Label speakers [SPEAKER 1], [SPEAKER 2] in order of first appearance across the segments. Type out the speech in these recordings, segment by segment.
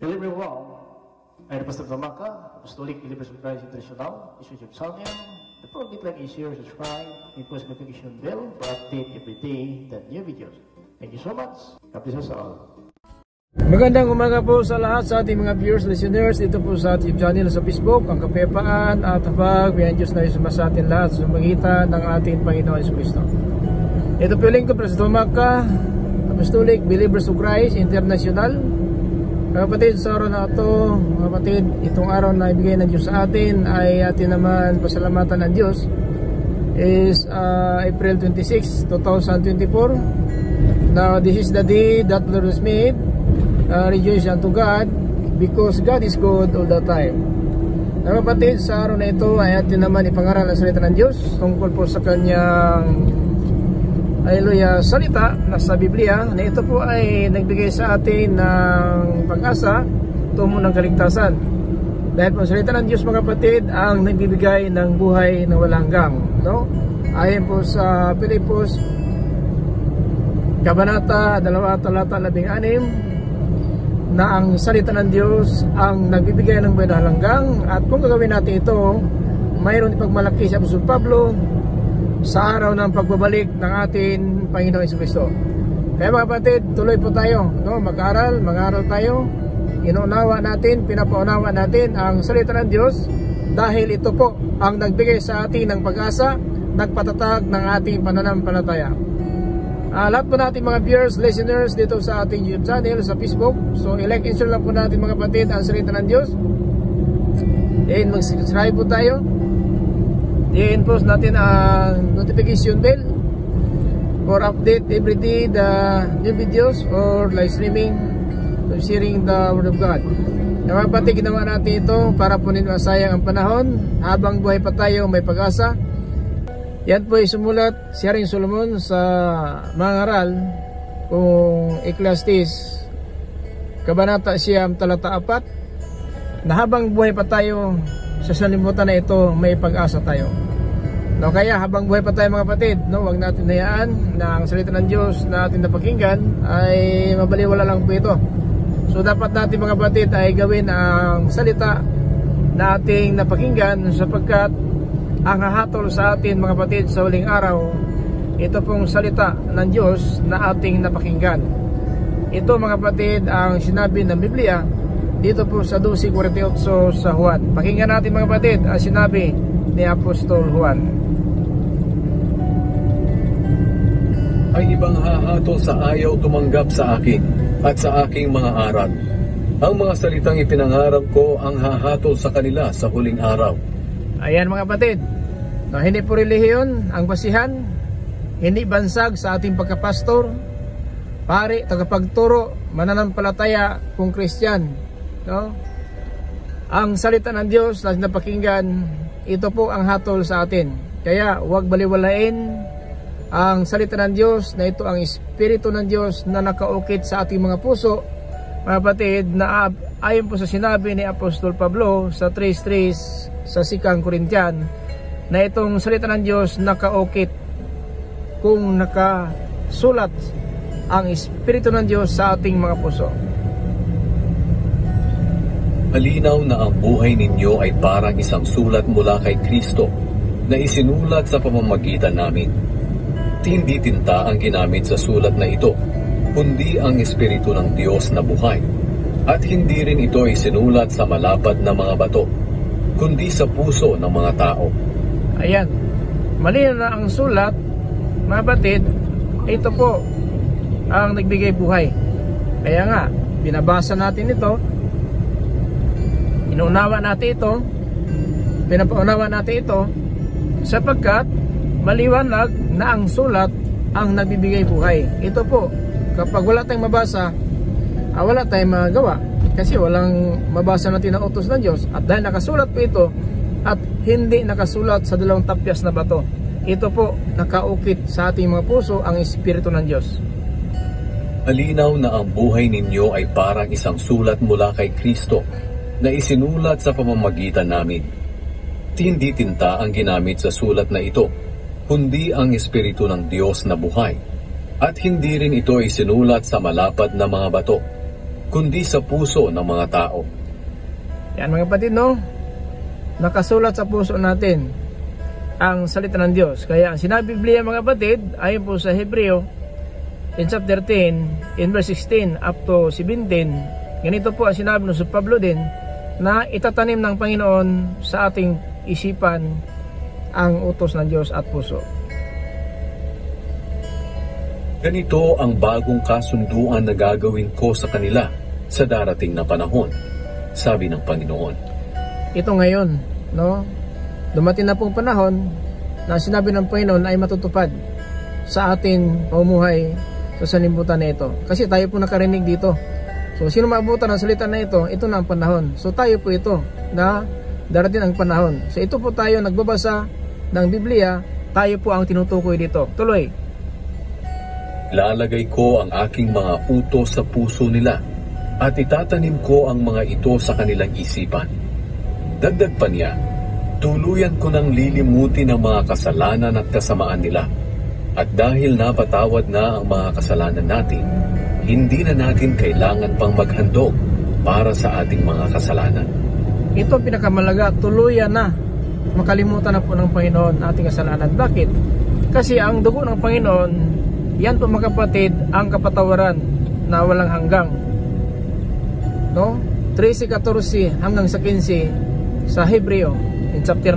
[SPEAKER 1] Hello everyone, I'm Pastor Tamaka, Apostolic Believers of Christ International, YouTube channel. The program like is share, subscribe, and post notification bell for update every day the new videos. Thank you so much. God bless us all.
[SPEAKER 2] Magandang umaga po sa lahat sa ating mga viewers, listeners. Ito po sa ating channel sa Facebook, ang kapayapaan at habag. Biyan Diyos na isuma sa atin lahat sa magitan ng ating Panginoon Hesus Kristo. Ito po yung link ko, Pastor Tamaka, Apostolic Believers of Christ International. Kapatid, sa araw na ito, kapatid, itong araw na ibigay ng Diyos sa atin ay atin naman pasalamatan ng Diyos is April 26, 2024. Now, this is the day that the Lord has made. Rejoice unto God because God is good all the time. Kapatid, sa araw na ito ay atin naman ipangaral ang salita ng Diyos tungkol po sa kanyang salita na sa Biblia na ito po ay nagbigay sa atin ng pag-asa tungo ng kaligtasan. Dahil po salita ng Diyos, mga kapatid, ang nagbibigay ng buhay na walang hanggan, no? Ayon po sa Pilipos Kabanata 2 talata 16 na ang salita ng Diyos ang nagbibigay ng buhay na walang hanggan, at kung gagawin natin ito, mayroon ipagmalaki si Apostol Pablo sa araw ng pagbabalik ng ating Panginoon Hesus Kristo. Kaya mga kapatid, tuloy po tayo, no? Mag-aral tayo. Inuunawa natin, pinapaunawa natin ang salita ng Diyos dahil ito po ang nagbigay sa atin ng pag-asa, nagpatatag ng ating pananampalataya. Lahat po natin mga viewers, listeners dito sa ating YouTube channel, sa Facebook. So i-like and share lang po natin mga kapatid ang salita ng Diyos. And mag-subscribe po tayo. I-post natin ang notification bell for update every day the new videos or live streaming, sharing the Word of God. Mga kapatid, ginawa natin ito para po hindi masayang ang panahon. Habang buhay pa tayo, may pag-asa. Yan po ay sumulat si Haring Solomon sa mga aral kung Ecclesiastes Kabanata 9 talata 4 na habang buhay pa tayo sa sanlibutan na ito, may pag-asa tayo. No, kaya habang buhay pa tayo mga kapatid, no, huwag natin hayaan na ang salita ng Diyos na ating napakinggan ay mabaliwala lang po ito. So dapat natin mga kapatid ay gawin ang salita na ating napakinggan, sapagkat ang hahatol sa atin mga kapatid sa huling araw, ito pong salita ng Diyos na ating napakinggan. Ito mga kapatid ang sinabi ng Biblia dito po sa 12:48 sa Juan. Pakinggan natin mga kapatid ang sinabi ni Apostol Juan.
[SPEAKER 3] Ang ibang hahatol sa ayaw tumanggap sa akin at sa aking mga aral. Ang mga salitang ipinangarap ko ang hahatol sa kanila sa huling araw.
[SPEAKER 2] Ayan mga kapatid, no, hindi po relihiyon ang basihan, hindi bansag sa ating pagkapastor, pari, tagapagturo, mananampalataya kung Christian, no? Ang salita ng Diyos na napakinggan, ito po ang hatol sa atin. Kaya huwag baliwalain ang salita ng Diyos na ito ang Espiritu ng Diyos na nakaukit sa ating mga puso, mga kapatid, na ayon po sa sinabi ni Apostol Pablo sa 3:3 sa 2 Korintian, na itong salita ng Diyos nakaukit kung nakasulat ang Espiritu ng Diyos sa ating mga puso.
[SPEAKER 3] Malinaw na ang buhay ninyo ay parang isang sulat mula kay Kristo na isinulat sa pamamagitan namin. Hindi tinta ang ginamit sa sulat na ito, kundi ang Espiritu ng Diyos na buhay. At hindi rin ito isinulat sa malapad na mga bato, kundi sa puso ng mga tao.
[SPEAKER 2] Ayan, malinaw na ang sulat, mga batid, ito po ang nagbigay buhay. Kaya nga, binabasa natin ito, inuunawa natin ito, pinapaunawa natin ito, sapagkat maliwanag na ang sulat ang nagbibigay buhay. Ito po, kapag wala tayong mabasa, wala tayong magawa, kasi walang mabasa natin ang utos ng Diyos. At dahil nakasulat po ito at hindi nakasulat sa dalawang tapyas na bato, ito po nakaukit sa ating mga puso ang Espiritu ng Diyos.
[SPEAKER 3] Malinaw na ang buhay ninyo ay parang isang sulat mula kay Kristo na isinulat sa pamamagitan namin. Hindi tinta ang ginamit sa sulat na ito, kundi ang Espiritu ng Diyos na buhay. At hindi rin ito isinulat sa malapad na mga bato, kundi sa puso ng mga tao.
[SPEAKER 2] Yan mga kapatid, no? Nakasulat sa puso natin ang salita ng Diyos. Kaya ang sinabi Biblia mga kapatid, ayon po sa Hebreo in chapter 10, in verse 16 up to 17, ganito po ang sinabi ng Pablo din, na itatanim ng Panginoon sa ating isipan ang utos ng Diyos at puso.
[SPEAKER 3] Ganito ang bagong kasunduan na gagawin ko sa kanila sa darating na panahon, sabi ng Panginoon.
[SPEAKER 2] Ito ngayon, no? Dumating na pong panahon na sinabi ng Panginoon ay matutupad sa ating pamumuhay sa sanlibutan na ito. Kasi tayo po nakarinig dito. So sino maabutan ng salita na ito na ang panahon. So tayo po ito na darating ang panahon. So ito po tayo nagbabasa ng Biblia, tayo po ang tinutukoy dito. Tuloy.
[SPEAKER 3] Lalagay ko ang aking mga utos sa puso nila at itatanim ko ang mga ito sa kanilang isipan. Dagdag pa niya, tuluyan ko nang lilimutin ang mga kasalanan at kasamaan nila. At dahil napatawad na ang mga kasalanan natin, hindi na natin kailangan pang maghandog para sa ating mga kasalanan.
[SPEAKER 2] Ito pinakamalaga, tuluyan na. Makalimutan na po ng Panginoon ating kasalanan. Bakit? Kasi ang dugo ng Panginoon, yan po mga kapatid, ang kapatawaran na walang hanggang. No? 13:14 hanggang sa 15 sa Hebreo in chapter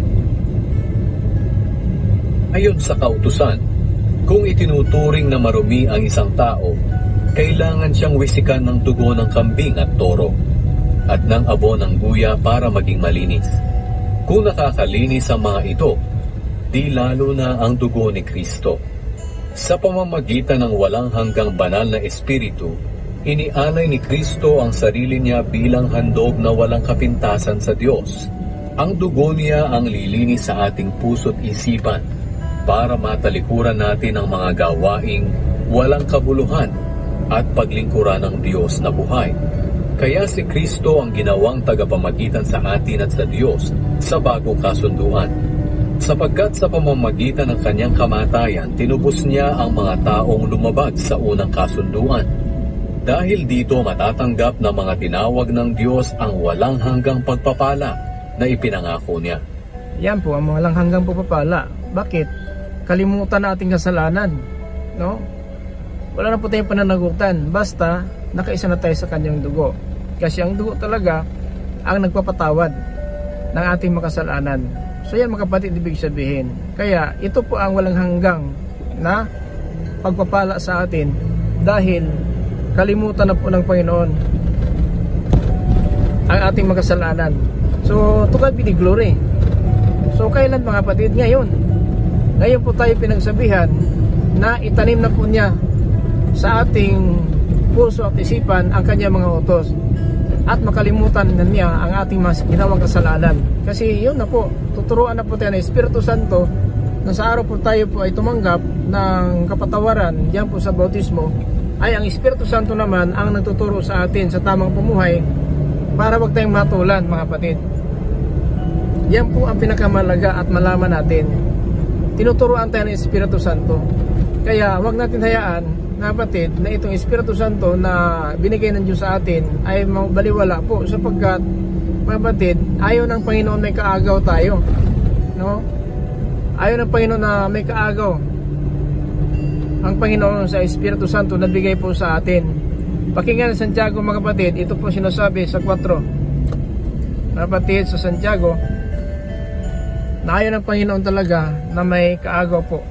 [SPEAKER 2] 9.
[SPEAKER 3] Ayon sa kautusan, kung itinuturing na marumi ang isang tao, kailangan siyang wisikan ng dugo ng kambing at toro at ng abo ng guya para maging malinis. Kung nakakalinis ang mga ito, di lalo na ang dugo ni Kristo. Sa pamamagitan ng walang hanggang banal na espiritu, inialay ni Kristo ang sarili niya bilang handog na walang kapintasan sa Diyos. Ang dugo niya ang lilinis sa ating puso't isipan para matalikuran natin ang mga gawaing walang kabuluhan at paglingkuran ng Diyos na buhay. Kaya si Kristo ang ginawang tagapamagitan sa atin at sa Diyos sa bagong kasunduan. Sapagkat sa pamamagitan ng kanyang kamatayan, tinubos niya ang mga taong lumabag sa unang kasunduan. Dahil dito matatanggap ng mga tinawag ng Diyos ang walang hanggang pagpapala na ipinangako niya.
[SPEAKER 2] Yan po ang walang hanggang pagpapala. Bakit? Kalimutan na ating kasalanan, no? Wala na po tayong pananagutan, basta nakaisa na tayo sa kanyang dugo. Kasi ang dugo talaga ang nagpapatawad ng ating makasalanan. So yan mga kapatid, ibig sabihin. Kaya ito po ang walang hanggang na pagpapala sa atin dahil kalimutan na po ng Panginoon ang ating makasalanan. So to God be the glory. So kailan mga kapatid? Ngayon po tayo pinagsabihan na itanim na po niya sa ating puso at isipan ang kanyang mga utos at makalimutan na niya ang ating mga ginawang kasalanan. Kasi yun na po, tuturuan na po tayo ng Espiritu Santo na sa araw po tayo po ay tumanggap ng kapatawaran diyan po sa bautismo, ay ang Espiritu Santo naman ang nagtuturo sa atin sa tamang pumuhay para wag tayong matulan mga kapatid. Yan po ang pinakamalaga at malaman natin. Tinuturuan tayo ng Espiritu Santo. Kaya wag natin hayaan na kapatid na itong Espiritu Santo na binigay ng Diyos sa atin ay baliwala po sapagkat mga kapatid, ayaw ng Panginoon may kaagaw tayo, no? Ayaw ng Panginoon na may kaagaw ang Panginoon sa Espiritu Santo na bigay po sa atin. Pakinggan sa Santiago mga kapatid, ito po sinasabi sa 4 mga kapatid sa Santiago na ayaw ng Panginoon talaga na may kaagaw po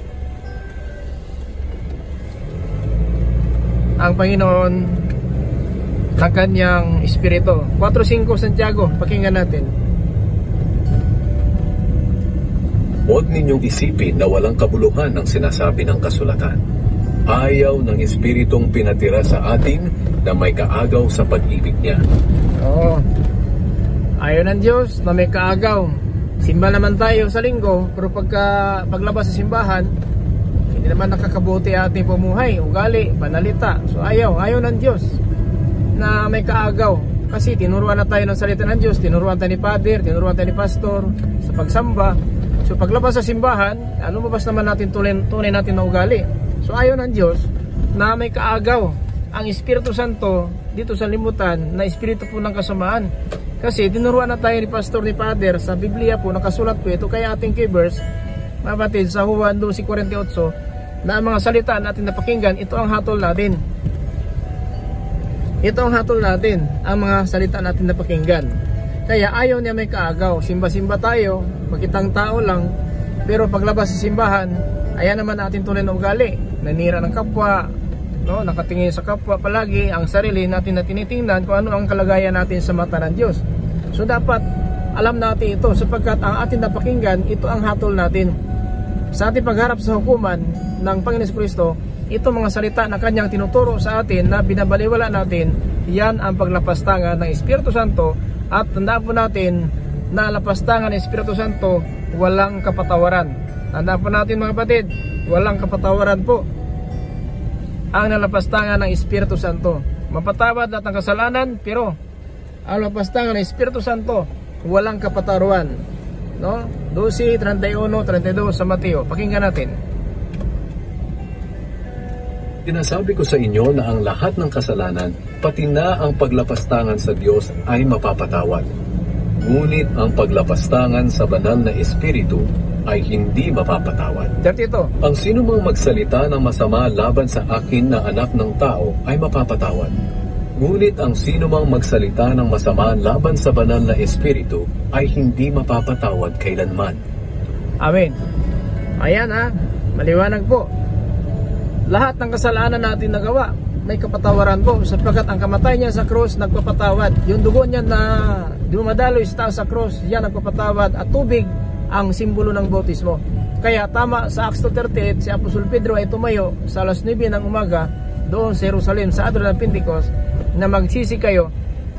[SPEAKER 2] ang Panginoon ng kanyang Espiritu. 4:5 Santiago, pakinggan natin.
[SPEAKER 3] Huwag ninyong isipin na walang kabuluhan ang sinasabi ng kasulatan. Ayaw ng Espiritong pinatira sa atin na may kaagaw sa pag-ibig niya.
[SPEAKER 2] Oo. Ayaw ng Diyos na may kaagaw. Simba naman tayo sa linggo, pero paglabas sa simbahan, hindi naman nakakabuti ating pumuhay, ugali, panalita. So ayaw ng Diyos na may kaagaw. Kasi tinuruan na tayo ng salita ng Diyos, tinuruan tayo ni Father, tinuruan tayo ni Pastor sa pagsamba. So paglabas sa simbahan, lumabas naman natin tunay natin na ugali. So ayaw ng Diyos na may kaagaw ang Espiritu Santo dito sa limutan na espiritu po ng kasamaan. Kasi tinuruan na tayo ni Pastor, ni Father, sa Biblia po, nakasulat po ito, kaya ating key-verse, mga kapatid, sa Juan 12:48, na ang mga salita natin napakinggan, ito ang hatol natin. Ito ang hatol natin, ang mga salita natin napakinggan. Kaya ayaw niya may kaagaw. Simba-simba tayo, magkitang tao lang, pero paglabas sa simbahan, ayan naman ating tunay na ugali. Nanira ng kapwa, no? Nakatingin sa kapwa palagi, ang sarili natin na tinitingnan kung ano ang kalagayan natin sa mata ng Diyos. So dapat alam natin ito, sapagkat ang ating napakinggan, ito ang hatol natin. Sa ating pagharap sa hukuman ng Panginoon Kristo, ito mga salita na kanyang tinuturo sa atin na binabaliwala natin, yan ang paglapastangan ng Espiritu Santo. At tandaan po natin na lapastangan ng Espiritu Santo, walang kapatawaran. Tandaan po natin mga kapatid, walang kapatawaran po ang nalapastangan ng Espiritu Santo. Mapatawad lahat ng kasalanan, pero ang lapastangan ng Espiritu Santo, walang kapatawaran. No? 12:31-32 sa Mateo. Pakinggan natin.
[SPEAKER 3] Sinasabi ko sa inyo na ang lahat ng kasalanan, pati na ang paglapastangan sa Diyos ay mapapatawad. Ngunit ang paglapastangan sa banal na Espiritu ay hindi mapapatawad.
[SPEAKER 2] Dito.
[SPEAKER 3] Ang sinumang magsalita ng masama laban sa akin na anak ng tao ay mapapatawad. Ngunit ang sinumang magsalita ng masama laban sa banal na Espiritu ay hindi mapapatawad kailanman.
[SPEAKER 2] Amen. Ayan maliwanag po. Lahat ng kasalanan natin nagawa, may kapatawaran po, sapagkat ang kamatay niya sa krus nagpapatawad. Yung dugo niya na dumadaloy sa taas sa krus, yan nagpapatawad, at tubig ang simbolo ng bautismo. Kaya tama sa Acts 2:38, si Apostol Pedro ay tumayo sa alas 9 ng umaga doon sa Jerusalem sa araw ng Pentecost na magsisi kayo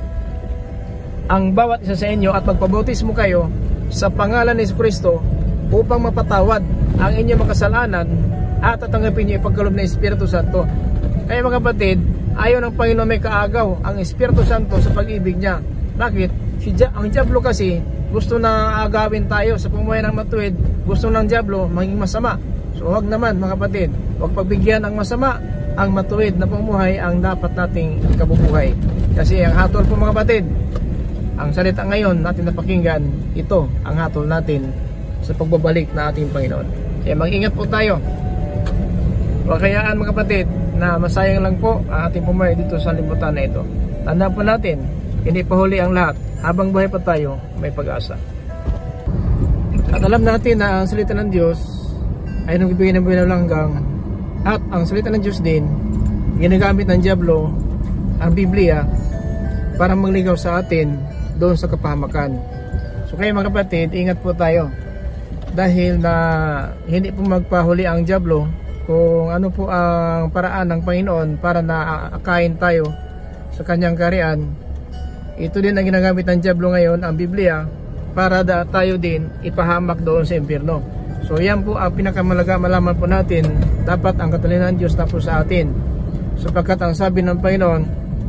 [SPEAKER 2] ang bawat isa sa inyo at magpabautismo kayo sa pangalan ni Kristo upang mapatawad ang inyong mga kasalanan at tatanggapin niyo ipagkaloob ng Espiritu Santo. Kaya mga kapatid, ayaw ng Panginoon may kaagaw ang Espiritu Santo sa pag-ibig niya. Bakit? Ang diablo kasi gusto na agawin tayo sa pamumuhay ng matuwid. Gusto ng diablo maging masama. So huwag naman mga kapatid, huwag pagbigyan ang masama, ang matuwid na pamumuhay ang dapat nating kabubuhay. Kasi ang hatol po mga kapatid, ang salita ngayon natin napakinggan, ito ang hatol natin sa pagbabalik na ating Panginoon. Kaya mag-ingat po tayo. Huwag kayaan mga kapatid na masayang lang po ang ating pamumuhay dito sa libutan na ito. Tandaan po natin, hindi pa huli ang lahat. Habang buhay pa tayo, may pag-asa. At alam natin na ang salita ng Diyos ay nagbibigay ng buhay na langgang. At ang salita ng Diyos din, ginagamit ng diablo, ang Biblia, para magligaw sa atin doon sa kapahamakan. So kaya mga kapatid, ingat po tayo. Dahil na hindi po magpahuli ang diablo kung ano po ang paraan ng Panginoon para na akain tayo sa kanyang kaharian. Ito din ang ginagamit ng diablo ngayon, ang Biblia, para tayo din ipahamak doon sa impyerno. So yan po ang pinakamalaga malaman po natin, dapat ang katalinahan ng Diyos na po sa atin. Sapagkat ang sabi ng Panginoon,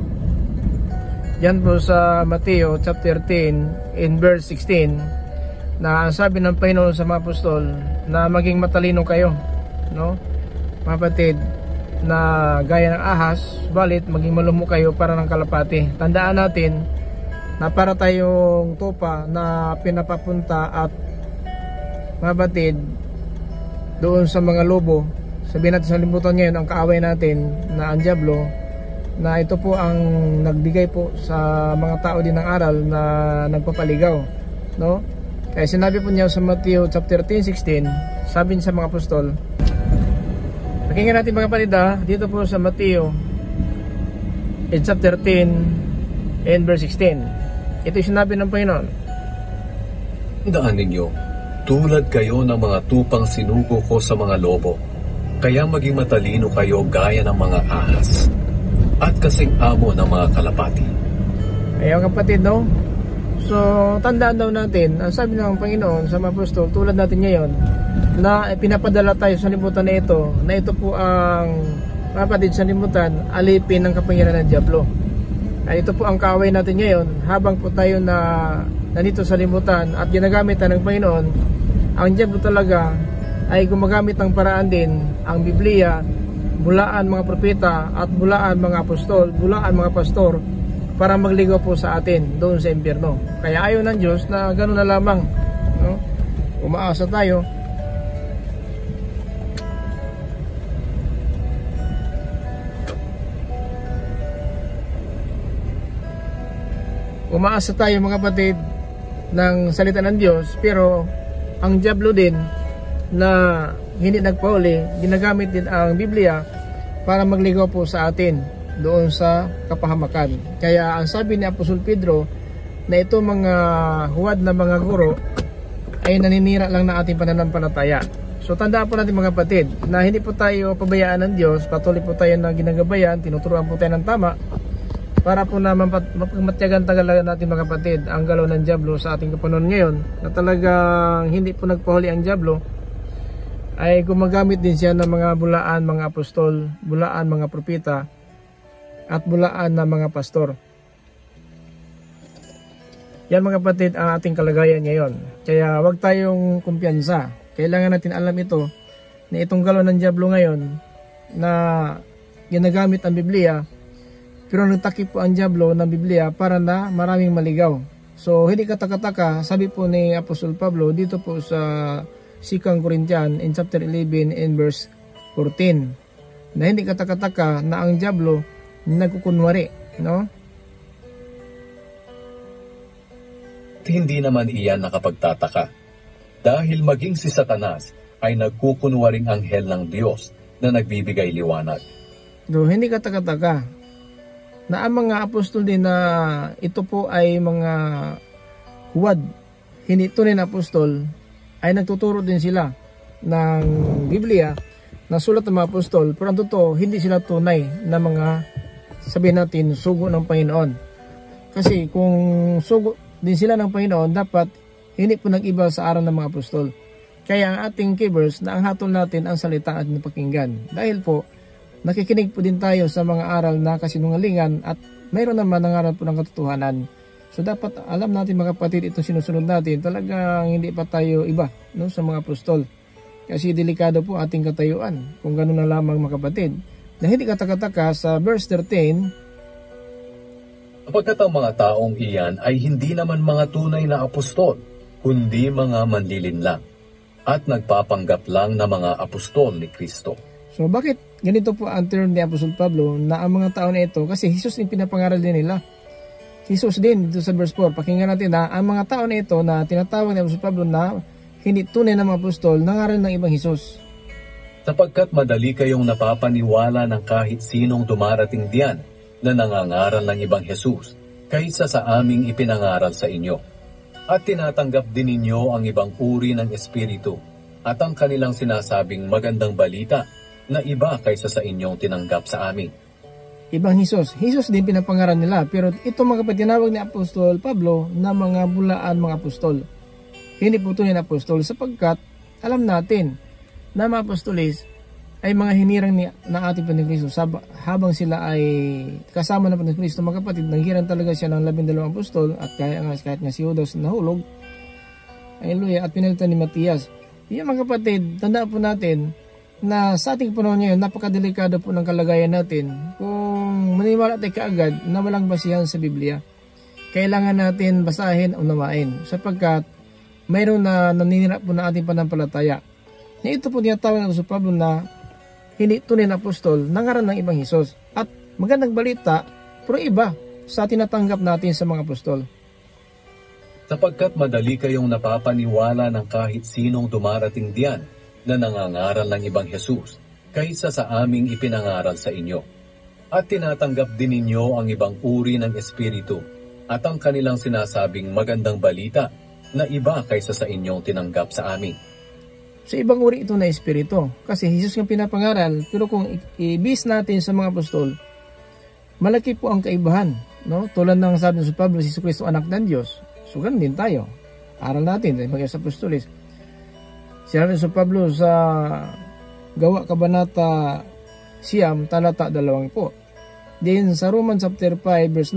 [SPEAKER 2] yan po sa Mateo chapter 10 in verse 16, na ang sabi ng Panginoon sa mga apostol na maging matalino kayo, no? Mga kapatid, na gaya ng ahas, balit maging malumo kayo para ng kalapati. Tandaan natin na para tayong tupa na pinapapunta at mga batid doon sa mga lobo. Sabihin natin sa libutan ngayon, ang kaaway natin na ang diablo, na ito po ang nagbigay po sa mga tao din ng aral na nagpapaligaw, no? Kaya sinabi po niya sa Matthew chapter 10:16, sabi niya sa mga apostol. Pakinggan natin mga kapatid dito po sa Matthew in chapter 10 and verse 16. Ito yung sinabi ng Panginoon.
[SPEAKER 3] Tandaan ninyo, tulad kayo ng mga tupang sinugo ko sa mga lobo, kaya maging matalino kayo gaya ng mga ahas, at kasing amo ng mga kalapati.
[SPEAKER 2] Ayaw kapatid, no? So, tandaan daw natin, ang sabi ng Panginoon sa mga apostol, tulad natin ngayon, na pinapadala tayo sa libutan na ito po ang kapatid sa libutan, alipin ng kapangyarihan ng diablo. Ay ito po ang kaaway natin ngayon, habang po tayo na nandito sa libutan at ginagamit ng Panginoon, ang diablo talaga ay gumagamit ng paraan din, ang Biblia, bulaan mga propeta at bulaan mga apostol, bulaan mga pastor para magligaw po sa atin doon sa impyerno. Kaya ayaw ng Diyos na gano'n na lamang, no? Umaasa tayo mga kapatid ng salita ng Diyos, pero ang diablo din na hindi nagpahuli, ginagamit din ang Biblia para magligaw po sa atin doon sa kapahamakan. Kaya ang sabi ni Apostol Pedro na ito mga huwad na mga guro ay naninira lang ng ating pananampalataya. So tandaan po natin mga kapatid na hindi po tayo pabayaan ng Diyos, patuloy po tayo na ginagabayan, tinuturuan po tayo ng tama para po naman matyagan tagalan natin mga kapatid ang galaw ng diablo sa ating kapanahon ngayon, na talagang hindi po nagpahuli ang diablo, ay gumagamit din siya ng mga bulaan mga apostol, bulaan mga propeta at bulaan na mga pastor. Yan mga kapatid ang ating kalagayan ngayon. Kaya wag tayong kumpiyansa. Kailangan natin alam ito, na itong galaw ng diablo ngayon na ginagamit ang Biblia, pero nagtakip po ang diablo ng Biblia para na maraming maligaw. So hindi katakataka, sabi po ni Apostol Pablo dito po sa 2 Corinthians in chapter 11 and verse 14, na hindi katakataka na ang diablo nagkukunwari, no?
[SPEAKER 3] Hindi naman iyan nakapagtataka, dahil maging si Satanas ay nagkukunwaring anghel ng Diyos na nagbibigay liwanag.
[SPEAKER 2] So hindi katakataka na ang mga apostol din na ito po ay mga huwad, hindi tunay na apostol, ay nagtuturo din sila ng Biblia na sulat ng mga apostol, pero ang totoo, hindi sila tunay na mga, sabihin natin, sugo ng Panginoon. Kasi kung sugo din sila ng Panginoon, dapat hindi po nag-iba sa aral ng mga apostol. Kaya ang ating keepers na ang hatol natin ang salita at napakinggan. Dahil po, nakikinig po din tayo sa mga aral na kasinungalingan at mayroon naman ang aral po ng katotohanan. So dapat alam natin mga kapatid, itong sinusunod natin, talagang hindi pa tayo iba, no, sa mga apostol. Kasi delikado po ating katayuan kung gano'n na lamang mga kapatid. Na hindi katakataka sa verse 13,
[SPEAKER 3] Sapagkat ang mga taong iyan ay hindi naman mga tunay na apostol, kundi mga manlilinlang at nagpapanggap lang na mga apostol ni Kristo.
[SPEAKER 2] So bakit ganito po ang term ni Apostol Pablo na ang mga tao na ito, kasi Jesus yung pinapangaral din nila. Jesus din dito sa verse 4, pakinggan natin na ang mga tao na ito na tinatawag ni Apostol Pablo na hindi tunay na mga apostol, nangaral ng ibang Jesus.
[SPEAKER 3] Sapagkat madali kayong napapaniwala ng kahit sinong dumarating diyan na nangangaral ng ibang Jesus kaysa sa aming ipinangaral sa inyo. At tinatanggap din ninyo ang ibang uri ng espiritu at ang kanilang sinasabing magandang balita na iba kaysa sa inyong tinanggap sa amin.
[SPEAKER 2] Ibang Jesus. Jesus din pinapangaral nila, pero ito mga kapatid, tinawag ni Apostol Pablo na mga bulaan mga apostol. Hindi po tunay na apostol sapagkat alam natin na mga apostolis ay mga hinirang ng ating Panginoon Kristo. Habang sila ay kasama ng Panginoon Kristo, mga kapatid, nanghiran talaga siya ng 12 apostol at kahit nga si Judas nahulog. Hallelujah. At pinalitan ni Matias. Yan mga kapatid, tandaan po natin na sa ating panahon ngayon, napakadelikado po ng kalagayan natin kung maniwala tayo kaagad na walang basihan sa Biblia. Kailangan natin basahin o unawain sapagkat mayroon na naninira po na ating panampalataya. Na ito po tinatawag ng Apostol Pablo na hindi tunay na apostol, nangaral ng ibang Jesus. At magandang balita, pero iba sa tinatanggap natin sa mga apostol.
[SPEAKER 3] Sapagkat madali kayong napapaniwala ng kahit sinong dumarating diyan na nangangaral ng ibang Jesus kaysa sa aming ipinangaral sa inyo. At tinatanggap din ninyo ang ibang uri ng espiritu at ang kanilang sinasabing magandang balita na iba kaysa sa inyong tinanggap sa amin.
[SPEAKER 2] Sa ibang uri ito na espiritu, kasi Jesus yung pinapangaral, pero kung i-base natin sa mga apostol, malaki po ang kaibahan, no? Tulad ng sabi ng Pablo, si Kristo anak ng Diyos. So ganun din tayo. Aral natin, mga apostolis. Sinabi sa Pablo sa Gawa Kabanata Siyam, talata 20 po. Then sa Romans chapter 5 verse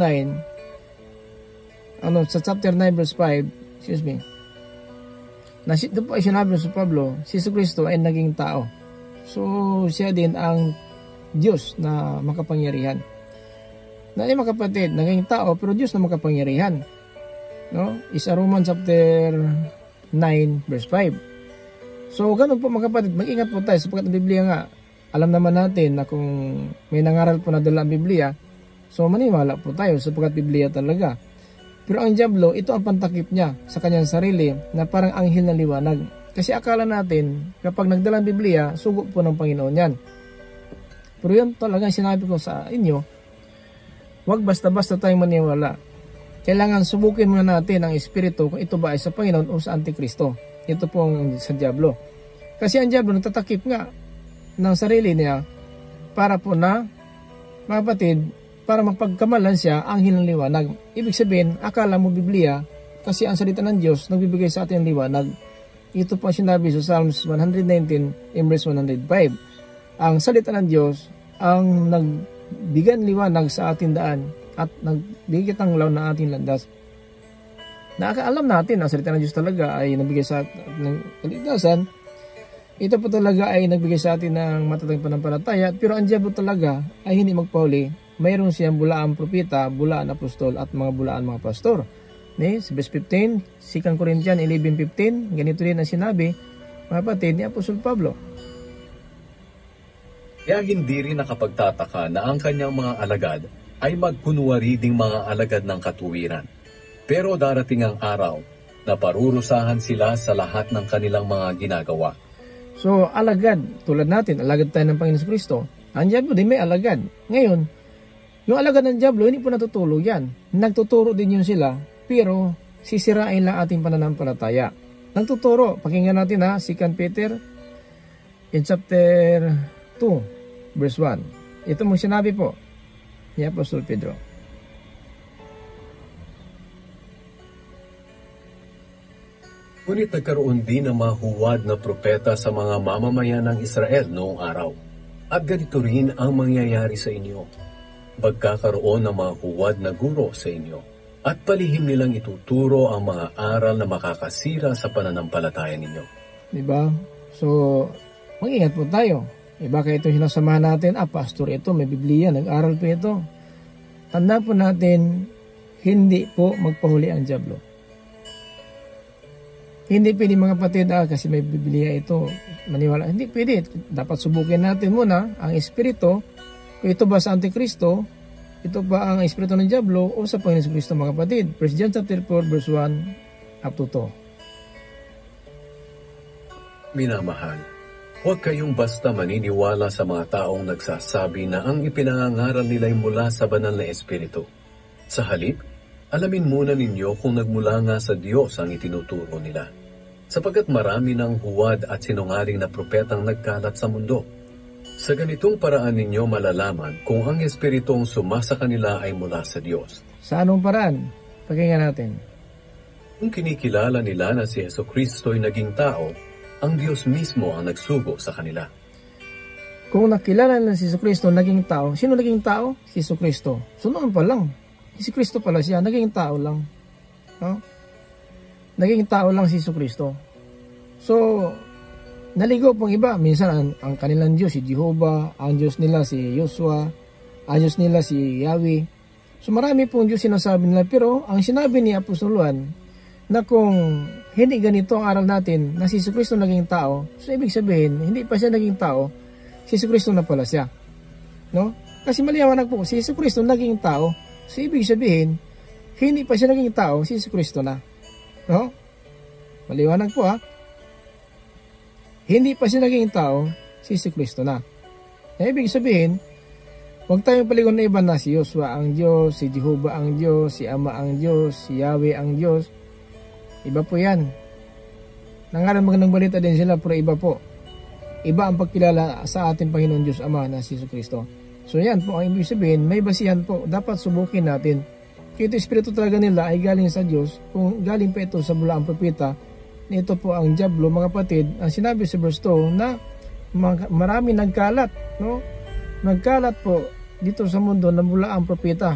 [SPEAKER 2] 9, sa chapter 9 verse 5, na doon po ay sinabi sa Pablo, si Kristo ay naging tao. So siya din ang Diyos na makapangyarihan. Na mga kapatid, naging tao pero Diyos na makapangyarihan. No? Isa Romans chapter 9 verse 5. So ganun po mga kapatid, mag-ingat po tayo sapagkat ang Biblia nga, alam naman natin na kung may nangaral po na dala ang Biblia, so maniwala po tayo sapagkat Biblia talaga. Pero ang diablo, ito ang pantakip niya sa kanyang sarili na parang anghel na liwanag. Kasi akala natin, kapag nagdala ang Biblia, sugo po ng Panginoon yan. Pero yun talagang sinabi ko sa inyo, huwag basta-basta tayong maniwala. Kailangan subukin muna natin ang espiritu kung ito ba ay sa Panginoon o sa Antikristo. Ito po ang sa diablo. Kasi ang diablo nagtatakip nga ng sarili niya para po na, mga kapatid, para magpagkamalan siya ang hinang liwanag. Ibig sabihin, akala mo Biblia kasi ang salita ng Diyos nagbibigay sa atin ng liwanag. Ito po ang sinabi sa Psalms 119 in verse 105. Ang salita ng Diyos ang nagbigyan liwanag sa ating daan at nagbigay tanglaw na ating landas. Nakakaalam natin ang salita ng Diyos talaga ay nagbigay sa atin ng kaligtasan. Ito po talaga ay nagbigay sa atin ng matatag pananampalataya, pero ang diablo talaga ay hindi magpahuli. Mayroon siyang bulaan propeta, bulaan apostol at mga bulaan mga pastor. Sa verse 15, 2 Corinthians 11:15, ganito rin ang sinabi, mga kapatid, ni Apostol Pablo.
[SPEAKER 3] Kaya hindi rin nakapagtataka na ang kanyang mga alagad ay magkunwari ding mga alagad ng katuwiran. Pero darating ang araw na parurusahan sila sa lahat ng kanilang mga ginagawa.
[SPEAKER 2] So, alagad, tulad natin, alagad tayo ng Panginoon Kristo. Ang diablo din may alagad. Ngayon, yung alagad ng diablo, hindi po natutulog yan. Nagtuturo din yun sila, pero sisirain lang ating pananampalataya. Nagtuturo, pakinggan natin 2 Peter in chapter 2, verse 1. Ito mong sinabi po ni Apostol Pedro.
[SPEAKER 3] Ngunit nagkaroon din ng mga huwad na propeta sa mga mamamayan ng Israel noong araw. At ganito rin ang mangyayari sa inyo. Magkakaroon ng mga huwad na guro sa inyo. At palihim nilang ituturo ang mga aral na makakasira sa pananampalataya ninyo.
[SPEAKER 2] Diba? So, mag-ingat po tayo. Baka ito sinasamahan natin, pastor ito, may Biblia, nag-aral po ito. Tanda po natin, hindi po magpahuli ang diablo. Hindi pwede mga kapatid, kasi may Biblia ito, maniwala. Hindi pwede. Dapat subukin natin muna ang espiritu. Kung ito ba sa Antikristo, ito ba ang espiritu ng diablo o sa Panginoon Kristo mga kapatid. 1 John chapter 4 verse 1 up to 2.
[SPEAKER 3] Minamahal, huwag kayong basta maniniwala sa mga taong nagsasabi na ang ipinangangaral nila'y mula sa banal na espiritu. Sa halip, alamin muna ninyo kung nagmula nga sa Diyos ang itinuturo nila. Sapagkat marami ng huwad at sinungaling na propetang nagkalat sa mundo. Sa ganitong paraan ninyo malalaman kung ang espiritong sumasa kanila ay mula sa Diyos.
[SPEAKER 2] Sa anong paraan? Pakinggan natin.
[SPEAKER 3] Kung kinikilala nila na si Jesucristo ay naging tao, ang Diyos mismo ang nagsugo sa kanila.
[SPEAKER 2] Kung nakilala na si Jesucristo naging tao, sino naging tao? Si Jesucristo. So noon pa lang, si Kristo pala siya, naging tao lang. No? Naging tao lang si Jesucristo. So, naligo pong iba. Minsan, ang kanilang Diyos, si Jehovah, ang Diyos nila si Joshua, ang Diyos nila si Yahweh. So, marami pong Diyos sinasabi nila. Pero, ang sinabi ni Apostol Juan, na kung hindi ganito ang aral natin, na si Jesucristo naging tao, so ibig sabihin, hindi pa siya naging tao, si Jesucristo na pala siya. No? Kasi maliwanag po, si Jesucristo naging tao, so ibig sabihin, hindi pa siya naging tao, si Jesucristo na. No? Maliwanag po Hindi pa siya naging tao, si Jesucristo na. Ibig sabihin, huwag tayong paligon na iba na si Joshua ang Diyos, si Jehovah ang Diyos, si Ama ang Diyos, si Yahweh ang Diyos. Iba po yan. Nangaral magandang balita din sila, pero iba po. Iba ang pagkilala sa ating Panginoon Diyos Ama na si Jesucristo. So yan po ang ibig sabihin, may basihan po. Dapat subukin natin. Kaya ito espiritu talaga nila ay galing sa Diyos. Kung galing pa ito sa bulaang propeta, ito po ang diablo mga kapatid. Ang sinabi sa verse 2 na marami nagkalat. No? Nagkalat po dito sa mundo ng bulaang propeta.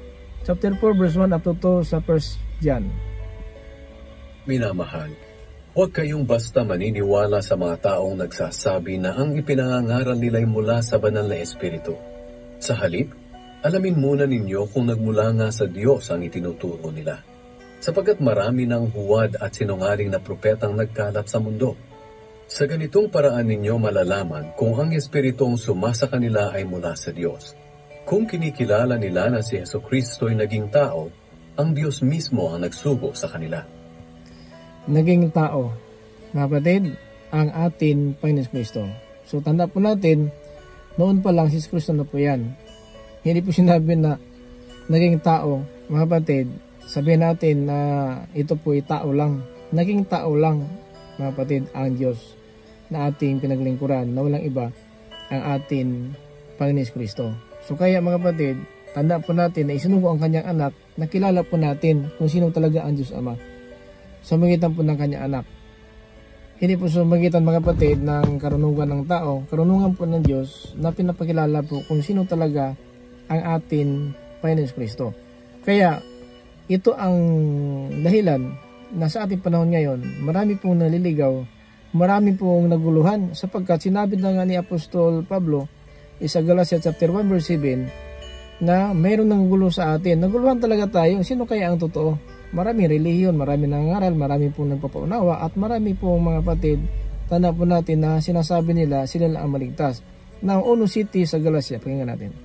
[SPEAKER 2] Chapter 4 verse 1 up to 2 sa 1 John.
[SPEAKER 3] Minamahal, Huwag kayong basta maniniwala sa mga taong nagsasabi na ang ipinangangaral nila'y mula sa banal na Espiritu. Sa halip, alamin muna ninyo kung nagmula nga sa Diyos ang itinuturo nila. Sapagkat marami ng huwad at sinungaling na propetang nagkalat sa mundo. Sa ganitong paraan ninyo malalaman kung ang Espiritong sumasa kanila ay mula sa Diyos. Kung kinikilala nila na si Jesucristo'y naging tao, ang Diyos mismo ang nagsugo sa kanila.
[SPEAKER 2] Naging tao, mga kapatid, ang atin Panginoon Kristo. So tanda po natin, noon pa lang si Kristo na po yan. Hindi po sinabi na naging tao, mga kapatid, sabihin natin na ito po ay tao lang. Naging tao lang, mga kapatid, ang Diyos na ating pinaglingkuran, na walang iba ang atin Panginoon Kristo. So kaya mga kapatid, tanda po natin na isinugo ang kanyang anak, nakilala po natin kung sino talaga ang Diyos Ama. Sa magitan po ng kanyang anak. Hindi po sa magitan mga kapatid ng karunungan ng tao, karunungan po ng Diyos na pinapakilala po kung sino talaga ang atin Panginoon Kristo. Kaya ito ang dahilan na sa ating panahon ngayon, marami pong naliligaw, marami pong naguluhan sapagkat sinabi na nga ni Apostol Pablo sa Galatia chapter 1 verse 7 na mayroon ng gulo sa atin. Naguluhan talaga tayo. Sino kaya ang totoo? Maraming relihiyon, maraming nangangaral, marami pong nagpapaunawa at marami pong mga kapatid, tanda po natin na sinasabi nila sila lang ang maligtas. Now, Ono City sa Galacia, pakinggan natin.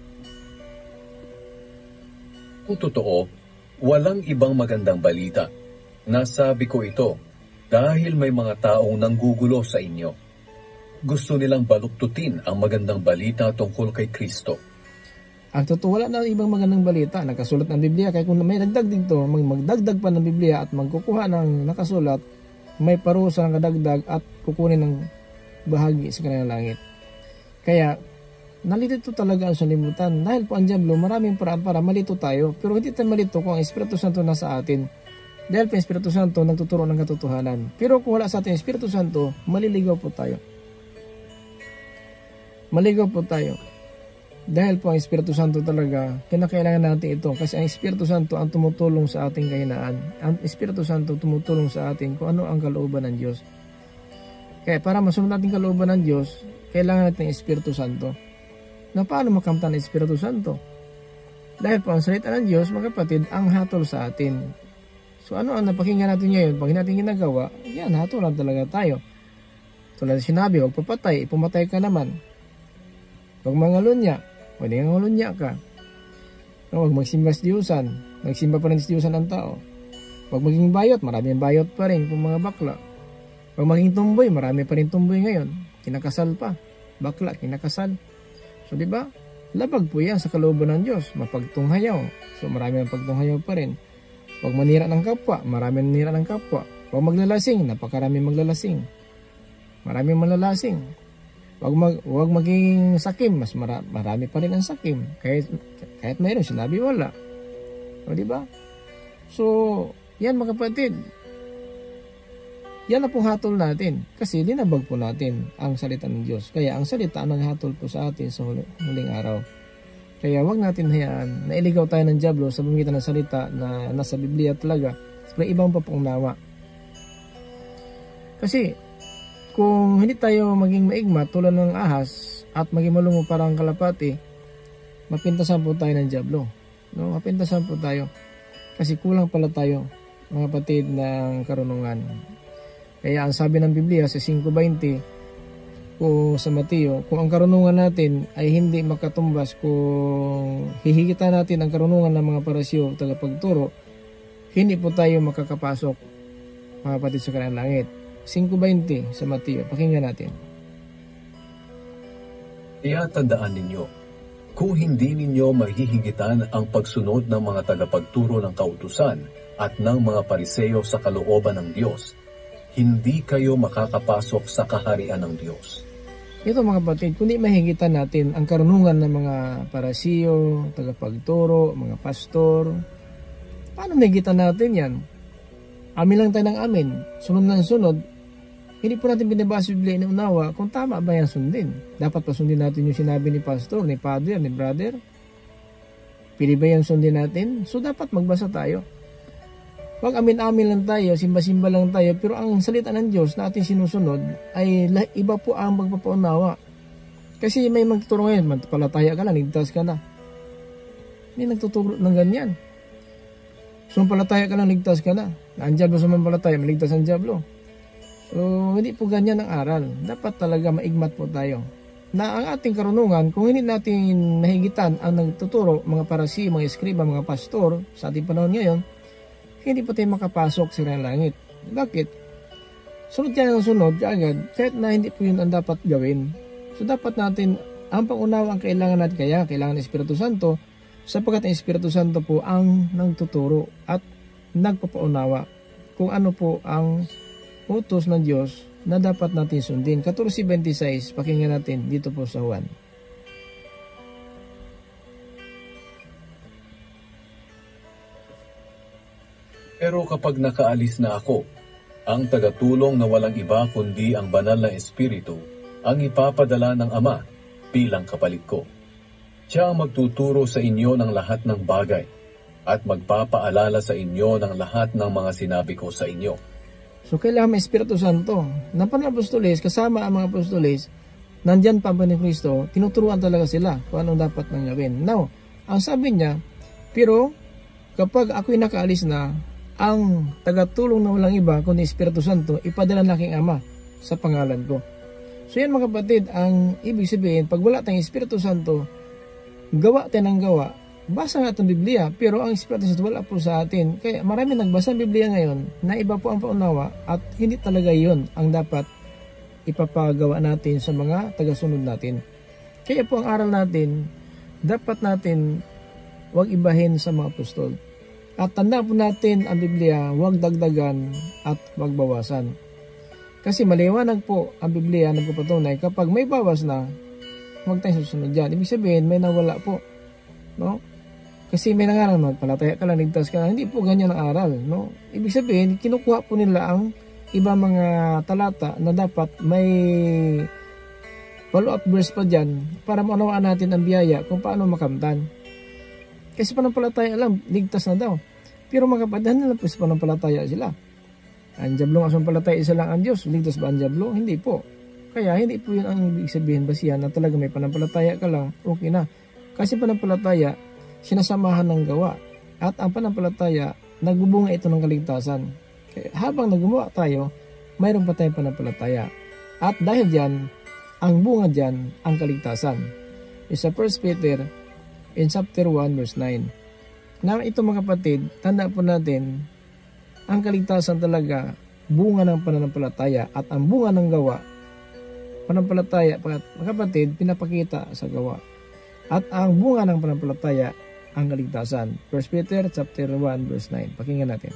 [SPEAKER 3] Kung totoo, walang ibang magandang balita. Nasabi ko ito dahil may mga taong nanggugulo sa inyo. Gusto nilang baluktutin ang magandang balita tungkol kay Kristo.
[SPEAKER 2] Ang totoo, wala na ibang magandang balita. Nakasulat ng Biblia. Kaya kung may dagdag dito, magdagdag pa ng Biblia at magkukuha ng nakasulat, may parusa ng kadagdag at kukunin ng bahagi sa kanilang langit. Kaya, nalito talaga ang salimutan. Dahil po ang Diablo, maraming paraan para malito tayo. Pero hindi tayo malito kung ang Espiritu Santo nasa atin. Dahil po ang Espiritu Santo nagtuturo ng katotohanan. Pero kung wala sa atin ang Espiritu Santo, maliligaw po tayo. Maligaw po tayo. Dahil po ang Espiritu Santo talaga, kinakailangan natin ito kasi ang Espiritu Santo ang tumutulong sa ating kahinaan. Ang Espiritu Santo tumutulong sa atin kung ano ang kalooban ng Diyos. Kaya para masunod natin kalooban ng Diyos, kailangan natin ang Espiritu Santo. Na paano makamtan ang Espiritu Santo? Dahil po ang salita ng Diyos, mga kapatid, ang hatol sa atin. So ano ang napakinggan natin ngayon? Pag natin ginagawa, yan, hatolan talaga tayo. Tulad na sinabi, huwag papatay, ipumatay ka naman. Huwag mangalunya. Pwede nga ngalunya ka. Huwag magsimba sa Diyusan. Nagsimba pa rin sa Diyusan ang tao. Huwag maging bayot. Marami ang bayot pa rin kung mga bakla. Huwag maging tumboy. Marami pa rin tumboy ngayon. Kinakasal pa. Bakla, kinakasal. So diba? Labag po yan sa kalooban ng Diyos. Mapagtunghayaw. So marami ang pagtunghayaw pa rin. Huwag manira ng kapwa. Marami manira ng kapwa. Huwag maglalasing. Napakarami maglalasing. Marami maglalasing. Huwag maging sakim, mas marami pa rin ang sakim. Kahit mayroon, sinabi wala. O diba? So, yan mga kapatid. Yan na pong hatol natin. Kasi linabag po natin ang salita ng Diyos. Kaya ang salita ang naghatol po sa atin sa huling araw. Kaya huwag natin hayaan na iligaw tayo ng Diablo sa pamamagitan ng salita na nasa Biblia talaga. May ibang papaunawa. Kasi, kung hindi tayo maging maigma tulad ng ahas at maging malungo parang kalapati, mapintasan po tayo ng Diablo. No? Mapintasan po tayo. Kasi kulang pala tayo, mga kapatid, ng karunungan. Kaya ang sabi ng Biblia sa 5:20 o sa Mateo, kung ang karunungan natin ay hindi makatumbas, kung hihigitan natin ang karunungan ng mga parasyo tagapagturo, hindi po tayo makakapasok, mga kapatid, sa kanilang langit. 5:20 sa Mateo. Pakinggan natin.
[SPEAKER 3] Kaya tandaan ninyo, kung hindi ninyo mahihigitan ang pagsunod ng mga tagapagturo ng kautusan at ng mga Pariseo sa kalooban ng Diyos, hindi kayo makakapasok sa kaharian ng Diyos.
[SPEAKER 2] Ito mga kapatid, kung di mahigitan natin ang karunungan ng mga Pariseo, tagapagturo, mga pastor, paano mahigitan natin yan? Amin lang tayo ng amin, sunod ng sunod. Hindi po natin binabasa Biblia inuunawa kung tama ba yan sundin. Dapat pa sundin natin yung sinabi ni pastor, ni father, ni brother. Pili ba yan sundin natin? So dapat magbasa tayo. Wag amin-amin lang tayo, simba-simba lang tayo, pero ang salita ng Diyos na ating sinusunod ay iba po ang pagpapaunawa. Kasi may magtuturo ngayon, magpalataya ka lang, ligtas ka na. May nagtuturo ng ganyan. Sumampalataya ka lang, ligtas ka na. Ang diablo sumampalataya, maligtas ang diablo. So, hindi po ganyan ang aral. Dapat talaga maigmat po tayo. Na ang ating karunungan, kung hindi natin nahigitan ang nagtuturo, mga parasi, mga eskriba, mga pastor, sa ating panahon ngayon, hindi po tayo makapasok sa langit. Bakit? Sunod yan ang sunod, agad, kahit na hindi po yun ang dapat gawin. So, dapat natin, ang pangunawa ang kailangan natin kailangan ng Espiritu Santo, sapagkat ang Espiritu Santo po ang nagtuturo at nagpapaunawa kung ano po ang utos ng Diyos na dapat natin sundin. 14:26, pakinggan natin dito po sa Juan.
[SPEAKER 3] Pero kapag nakaalis na ako, ang tagatulong na walang iba kundi ang banal na Espiritu ang ipapadala ng Ama bilang kapalit ko. Siya ang magtuturo sa inyo ng lahat ng bagay at magpapaalala sa inyo ng lahat ng mga sinabi ko sa inyo.
[SPEAKER 2] So, kailangan may Espiritu Santo. Na panapostoles, kasama ang mga apostoles, nandyan pa ni Kristo, tinuturuan talaga sila kung anong dapat nang gawin. Now, ang sabi niya, pero kapag ako'y nakaalis na, ang tagatulong na walang iba kundi Espiritu Santo, ipadala ng aking Ama sa pangalan ko. So yan mga kapatid, ang ibig sabihin, pag wala tayong Espiritu Santo, gawa tayo ng gawa, basa nga itong Biblia, pero ang Espiritu Santo wala po sa atin. Kaya marami nagbasa ng Biblia ngayon na iba po ang paunawa at hindi talaga yon ang dapat ipapagawa natin sa mga tagasunod natin. Kaya po ang aral natin, dapat natin huwag ibahin sa mga apostol. At tanda po natin ang Biblia, huwag dagdagan at huwag bawasan. Kasi maliwanag po ang Biblia na nagpapatunay kapag may bawas na, huwag tayong susunod dyan. Ibig sabihin, may nawala po. No? Kasi may nangaral, magpalataya ka lang, ligtas ka lang. Hindi po ganyan ang aral. No? Ibig sabihin, kinukuha po nila ang iba mga talata na dapat may follow-up verse pa dyan para maunawaan natin ang biyaya kung paano makamtan. Kasi panampalataya lang, ligtas na daw. Pero mga kapatid, nila po sa panampalataya sila. Ang diablo nga palataya, isa lang ang Diyos. Ligtas ba ang diablo? Hindi po. Kaya hindi po yun ang ibig sabihin basihan na talaga may panampalataya ka lang, okay na. Kasi panampalataya, sinasamahan ng gawa. At ang panampalataya, nagbubunga ito ng kaligtasan. Kaya habang naggumawa tayo, mayroon pa tayong panampalataya. At dahil dyan, ang bunga dyan, ang kaligtasan. Sa 1 Peter, in chapter 1, verse 9. Na ito mga kapatid, tanda po natin, ang kaligtasan talaga, bunga ng pananampalataya at ang bunga ng gawa, pananampalataya, mga kapatid, pinapakita sa gawa. At ang bunga ng pananampalataya, ang kaligtasan. 1 Peter chapter 1, verse 9. Pakinggan natin.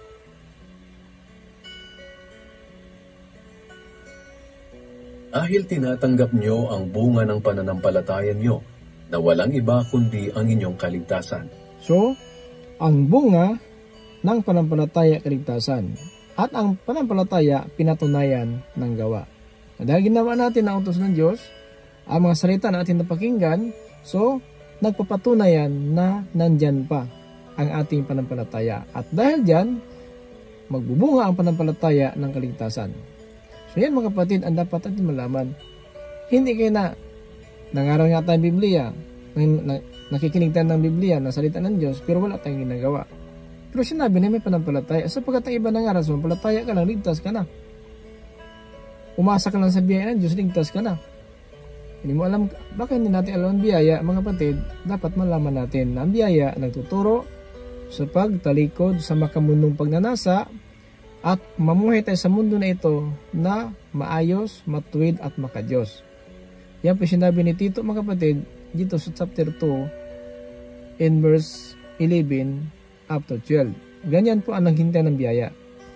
[SPEAKER 3] Dahil tinatanggap nyo ang bunga ng pananampalataya nyo, na walang iba kundi ang inyong kaligtasan.
[SPEAKER 2] So, ang bunga ng pananampalataya kaligtasan at ang pananampalataya pinatunayan ng gawa. Dahil ginawa natin ang utos ng Diyos, ang mga salita na ating napakinggan, so nagpapatunayan na nandyan pa ang ating pananampalataya. At dahil dyan, magbubunga ang pananampalataya ng kaligtasan. So yan mga kapatid, ang dapat natin malaman. Hindi kayo na nangaral nga tayong Biblia, nakikinig tayo ng Biblia, ng salita ng Diyos, pero wala tayong ginagawa. Pero sinabi na may pananampalataya, sapagkat ang iba nangaral, so palataya ka lang, ligtas ka na. Umasa ka lang sa biyaya ng Diyos, ligtas ka na. Hindi mo alam, baka hindi natin alam ang biyaya, mga kapatid, dapat malaman natin na ang biyaya nagtuturo sa pagtalikod sa makamundong pagnanasa at mamuhay tayo sa mundo na ito na maayos, matuwid at makadiyos. Yan po sinabi ni Tito, mga kapatid, dito sa chapter 2 in verse 11 up to 12. Ganyan po ang naghintay ng biyaya.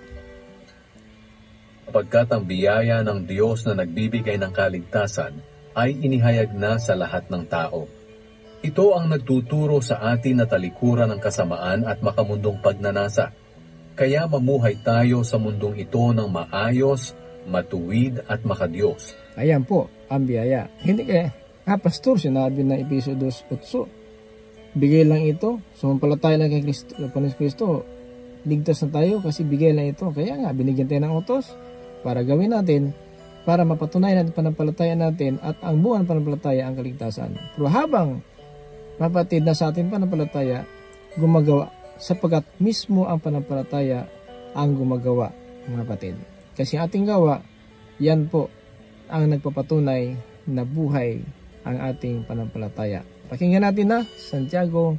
[SPEAKER 3] Sapagkat ang biyaya ng Diyos na nagbibigay ng kaligtasan ay inihayag na sa lahat ng tao. Ito ang nagtuturo sa atin na talikuran ng kasamaan at makamundong pagnanasa. Kaya mamuhay tayo sa mundong ito ng maayos, matuwid at makadiyos.
[SPEAKER 2] Ayan po ang biyaya. Hindi kaya, pastor, sinabi na Episodos 8, bigay lang ito, sumampalataya lang kay Kristo, ligtas na tayo kasi bigay lang ito. Kaya nga, binigyan tayo ng utos para gawin natin, para mapatunayan natin panampalataya natin at ang buwan panampalataya ang kaligtasan. Pero habang mapatid na sa ating panampalataya, gumagawa, sapagkat mismo ang panampalataya ang gumagawa, mga kapatid. Kasi ating gawa, yan po ang nagpapatunay na buhay ang ating panampalataya. Pakinggan natin na Santiago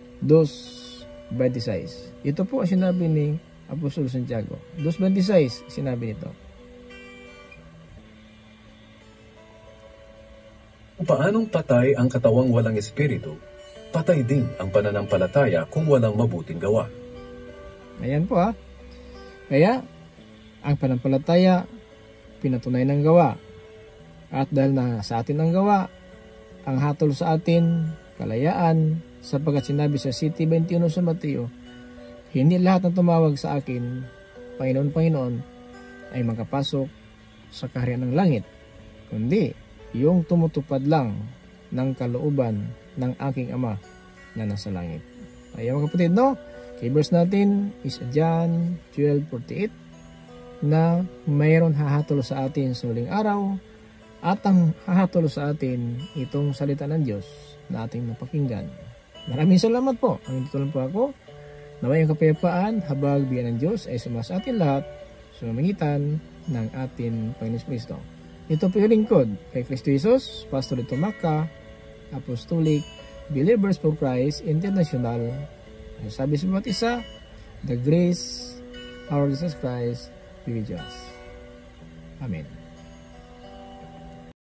[SPEAKER 2] 2:26. Ito po ang sinabi ni Apostol Santiago. 2:26 sinabi nito.
[SPEAKER 3] Paanong patay ang katawang walang espiritu, patay din ang pananampalataya kung walang mabuting gawa.
[SPEAKER 2] Ayan po ha. Kaya, ang pananampalataya, pinatunay ng gawa. At dahil na sa atin ang gawa, ang hatol sa atin, kalayaan, sapagkat sinabi sa City 21 sa Mateo, hindi lahat ng tumawag sa akin, Panginoon, Panginoon, ay makapasok sa kaharian ng langit, kundi yung tumutupad lang ng kalooban ng aking Ama na nasa langit. Ayaw mga kapatid, no? Kay verse natin is John 12:48 na mayroon hahatol sa atin sa huling araw at ang hahatol sa atin itong salita ng Diyos na ating mapakinggan. Maraming salamat po. Ang ito lang po ako. Naway ang kapayapaan, habag bigyan ng Diyos ay sumasa atin lahat sa mamagitan ng ating Panginoon Kristo. Ito po yung lingkod kay Kristo Jesus, Pastor Lito Maca, Apostolic Believers for Christ International. Sabi sa bawat isa, the grace of our Jesus Christ be with us. Amen.